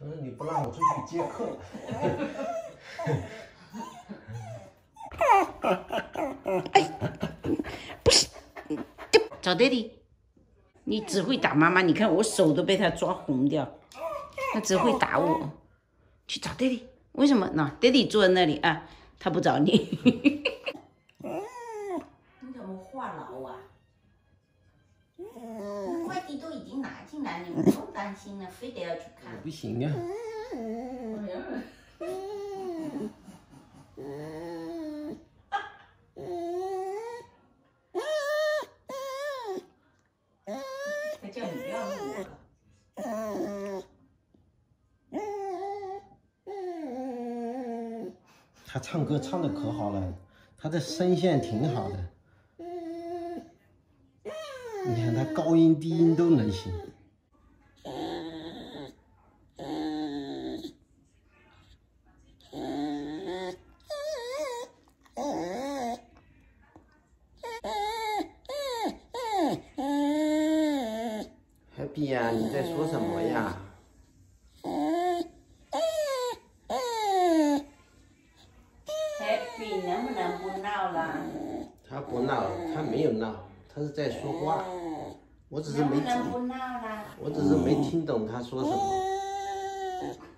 可是你不让我出去接客。 不是，找爹地，你只会打妈妈，你看我手都被他抓红掉，他只会打我。去找爹地，为什么呢？爹地坐在那里啊，他不找你。你怎么话痨啊？快递都已经拿进来，你不用担心了，非得要去看。 不行啊。 他叫你不要录我了。 他唱歌唱的可好了，他的声线挺好的。你看他高音低音都能行。Happy 呀，你在说什么呀？ 能不能不闹了？ 他不闹，他没有闹，他是在说话。我只是没听懂他说什么。